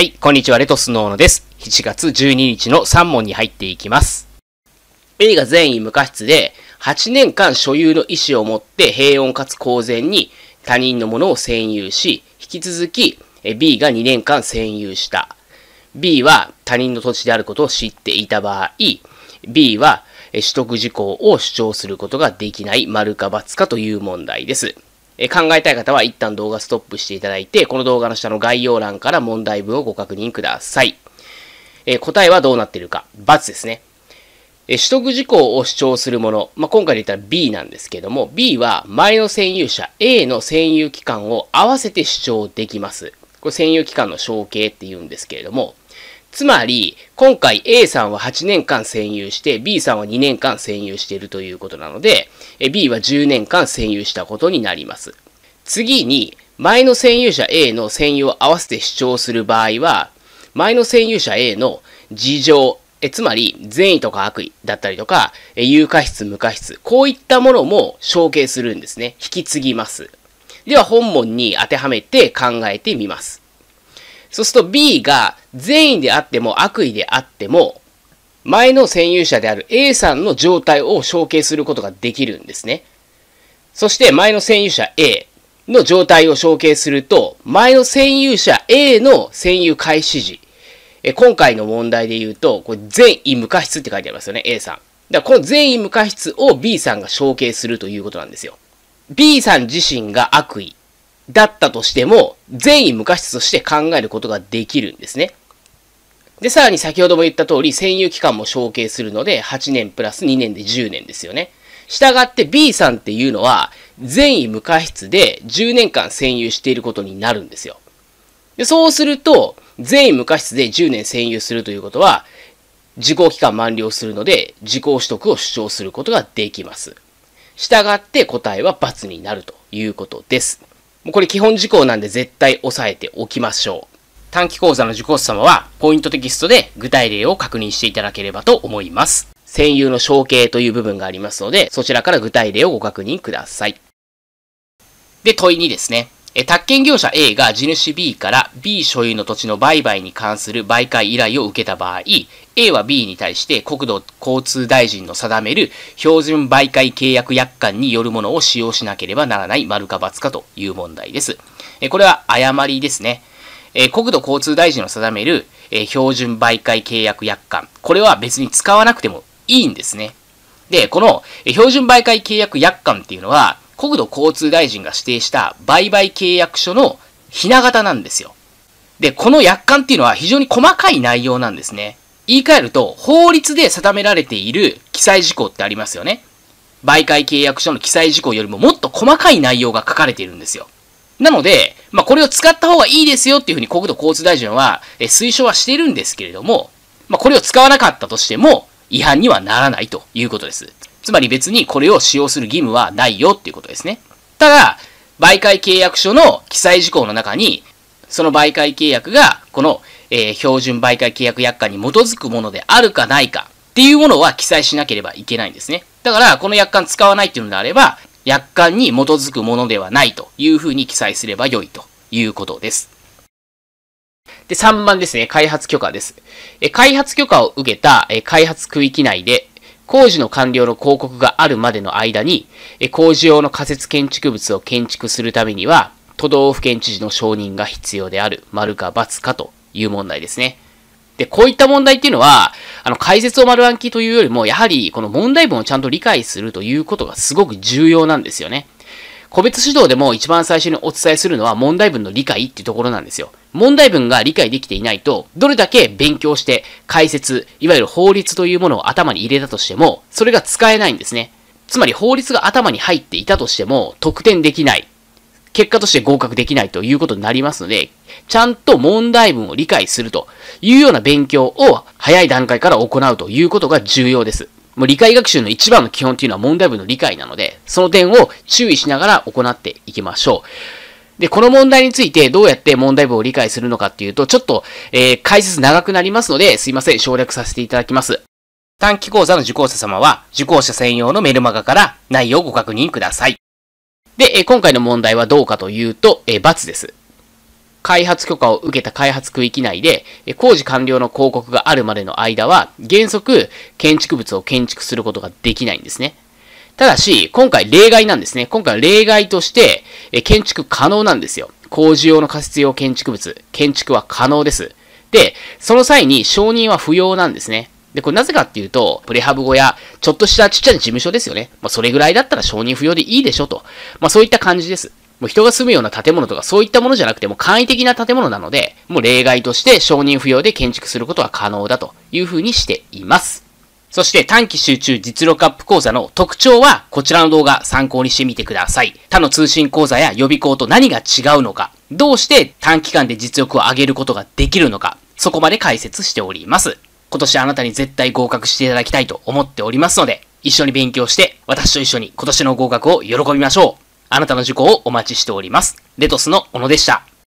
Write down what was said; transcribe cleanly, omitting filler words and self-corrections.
はい、こんにちは、レトスノーノです。7月12日の3問に入っていきます。A が善意無過失で、8年間所有の意思を持って平穏かつ公然に他人のものを占有し、引き続き B が2年間占有した。B は他人の土地であることを知っていた場合、B は取得事項を主張することができない丸か×かという問題です。考えたい方は一旦動画ストップしていただいて、この動画の下の概要欄から問題文をご確認ください。答えはどうなっているか。×ですね。取得事項を主張するもの。今回で言ったら B なんですけども、B は前の占有者 A の占有期間を合わせて主張できます。これ占有期間の承継って言うんですけれども、つまり、今回 A さんは8年間占有して、B さんは2年間占有しているということなので、B は10年間占有したことになります。次に、前の占有者 A の占有を合わせて主張する場合は、前の占有者 A の事情、つまり善意とか悪意だったりとか、有過失無過失、こういったものも承継するんですね。引き継ぎます。では本文に当てはめて考えてみます。そうすると B が善意であっても悪意であっても、前の占有者である A さんの状態を承継することができるんですね。そして前の占有者 A の状態を承継すると、前の占有者 A の占有開始時、今回の問題で言うと、これ善意無過失って書いてありますよね、A さん。だからこの善意無過失を B さんが承継するということなんですよ。B さん自身が悪意だったとしても、善意無過失として考えることができるんですね。で、さらに先ほども言った通り、占有期間も承継するので、8年プラス2年で10年ですよね。したがって B さんっていうのは、善意無過失で10年間占有していることになるんですよ。でそうすると、善意無過失で10年占有するということは、時効期間満了するので、時効取得を主張することができます。したがって答えは×になるということです。これ基本事項なんで絶対押さえておきましょう。短期講座の受講者様は、ポイントテキストで具体例を確認していただければと思います。占有の承継という部分がありますので、そちらから具体例をご確認ください。で、問い2ですね。宅建業者 A が地主 B から B 所有の土地の売買に関する媒介依頼を受けた場合、A は B に対して国土交通大臣の定める標準媒介契約約款によるものを使用しなければならない丸か×かという問題です。これは誤りですね。国土交通大臣の定める標準媒介契約約款。これは別に使わなくてもいいんですね。で、この標準媒介契約約款っていうのは、国土交通大臣が指定した売買契約書のひな形なんですよ。で、この約款っていうのは非常に細かい内容なんですね。言い換えると、法律で定められている記載事項ってありますよね。売買契約書の記載事項よりももっと細かい内容が書かれているんですよ。なので、これを使った方がいいですよっていうふうに国土交通大臣は推奨はしているんですけれども、これを使わなかったとしても違反にはならないということです。つまり別にこれを使用する義務はないよっていうことですね。ただ、売買契約書の記載事項の中に、その売買契約がこの、標準売買契約約款に基づくものであるかないかっていうものは記載しなければいけないんですね。だから、この約款使わないっていうのであれば、約款に基づくものではないというふうに記載すれば良いということです。で、3番ですね。開発許可です。開発許可を受けた開発区域内で、工事の完了の広告があるまでの間に、工事用の仮設建築物を建築するためには、都道府県知事の承認が必要である、丸か×かという問題ですね。で、こういった問題っていうのは、解説を丸暗記というよりも、やはりこの問題文をちゃんと理解するということがすごく重要なんですよね。個別指導でも一番最初にお伝えするのは問題文の理解っていうところなんですよ。問題文が理解できていないと、どれだけ勉強して解説、いわゆる法律というものを頭に入れたとしても、それが使えないんですね。つまり法律が頭に入っていたとしても、得点できない。結果として合格できないということになりますので、ちゃんと問題文を理解するというような勉強を早い段階から行うということが重要です。もう理解学習の一番の基本っていうのは問題文の理解なので、その点を注意しながら行っていきましょう。で、この問題についてどうやって問題文を理解するのかっていうと、ちょっと、解説長くなりますので、すいません、省略させていただきます。短期講座の受講者様は、受講者専用のメルマガから内容をご確認ください。で、今回の問題はどうかというと、×です。 開発許可を受けた開発区域内で、工事完了の広告があるまでの間は、原則、建築物を建築することができないんですね。ただし、今回例外なんですね。今回は例外として、建築可能なんですよ。工事用の仮設用建築物、建築は可能です。で、その際に承認は不要なんですね。で、これなぜかっていうと、プレハブ小屋、ちょっとしたちっちゃな事務所ですよね。それぐらいだったら承認不要でいいでしょと。そういった感じです。もう人が住むような建物とかそういったものじゃなくても簡易的な建物なので、もう例外として承認不要で建築することは可能だというふうにしています。そして短期集中実力アップ講座の特徴はこちらの動画参考にしてみてください。他の通信講座や予備校と何が違うのか、どうして短期間で実力を上げることができるのか、そこまで解説しております。今年あなたに絶対合格していただきたいと思っておりますので、一緒に勉強して私と一緒に今年の合格を喜びましょう。あなたの受講をお待ちしております。レトスの小野でした。